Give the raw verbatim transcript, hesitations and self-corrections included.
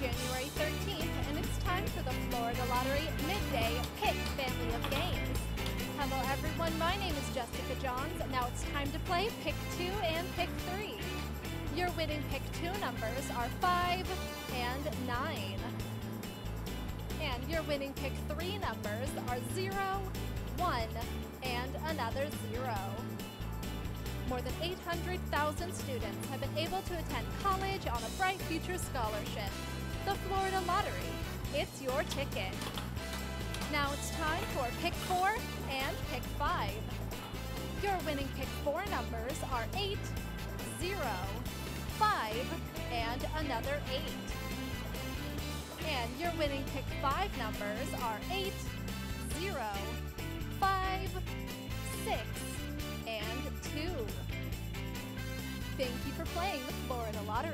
January thirteenth, and it's time for the Florida Lottery Midday Pick family of games. Hello everyone, my name is Jessica Johns. Now it's time to play Pick two and Pick three. Your winning Pick two numbers are five and nine. And your winning Pick three numbers are zero, one, and another zero. More than eight hundred thousand students have been able to attend college on a Bright Future Scholarship. The Florida Lottery, it's your ticket. Now it's time for Pick four and Pick five. Your winning Pick four numbers are eight, zero, five, and another eight. And your winning Pick five numbers are eight, zero, five, six, and two. Thank you for playing the Florida Lottery.